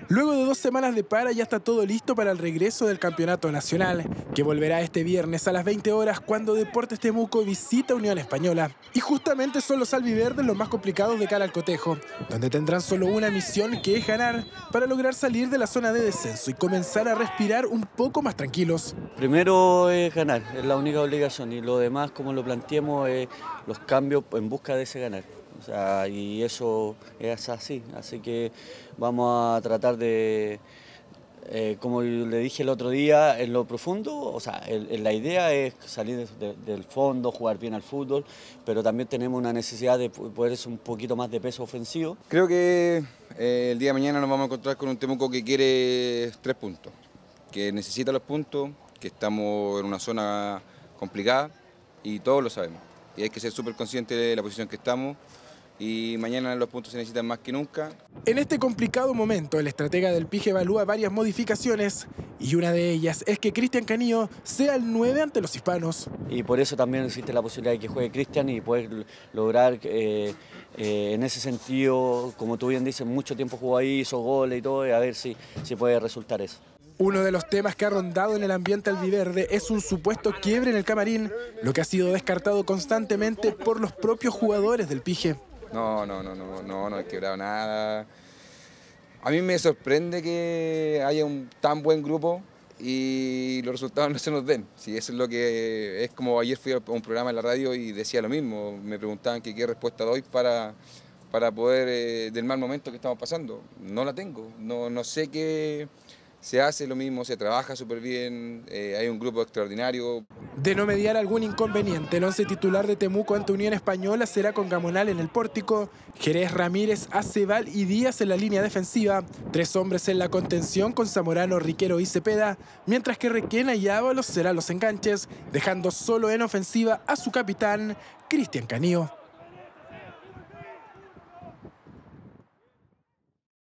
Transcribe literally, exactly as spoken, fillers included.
Luego de dos semanas de para ya está todo listo para el regreso del campeonato nacional, que volverá este viernes a las veinte horas cuando Deportes Temuco visita Unión Española. Y justamente son los albiverdes los más complicados de cara al cotejo, donde tendrán solo una misión, que es ganar para lograr salir de la zona de descenso y comenzar a respirar un poco más tranquilos. Primero es ganar, es la única obligación, y lo demás, como lo planteemos, es los cambios en busca de ese ganar. O sea, y eso es así, así que vamos a tratar de, eh, como le dije el otro día, en lo profundo, o sea, el, el, la idea es salir de, de, del fondo, jugar bien al fútbol, pero también tenemos una necesidad de poder ser un poquito más de peso ofensivo. Creo que eh, el día de mañana nos vamos a encontrar con un Temuco que quiere tres puntos, que necesita los puntos, que estamos en una zona complicada y todos lo sabemos. Y hay que ser súper conscientes de la posición que estamos. Y mañana los puntos se necesitan más que nunca. En este complicado momento, el estratega del Pige evalúa varias modificaciones, y una de ellas es que Cristian Canillo sea el nueve ante los hispanos. Y por eso también existe la posibilidad de que juegue Cristian y poder lograr, eh, eh, en ese sentido, como tú bien dices, mucho tiempo jugó ahí, hizo goles y todo, y a ver si, si puede resultar eso. Uno de los temas que ha rondado en el ambiente albiverde es un supuesto quiebre en el camarín, lo que ha sido descartado constantemente por los propios jugadores del Pige. No, no, no, no, no, no he quebrado nada. A mí me sorprende que haya un tan buen grupo y los resultados no se nos den. Sí, eso es lo que es. Como ayer fui a un programa en la radio y decía lo mismo. Me preguntaban que qué respuesta doy para, para poder, eh, del mal momento que estamos pasando. No la tengo. No, no sé qué se hace, lo mismo, se trabaja súper bien, eh, hay un grupo extraordinario. De no mediar algún inconveniente, el once titular de Temuco ante Unión Española será con Gamonal en el pórtico, Jerez, Ramírez, Acebal y Díaz en la línea defensiva, tres hombres en la contención con Zamorano, Riquero y Cepeda, mientras que Requena y Ábalos serán los enganches, dejando solo en ofensiva a su capitán, Cristian Canillo.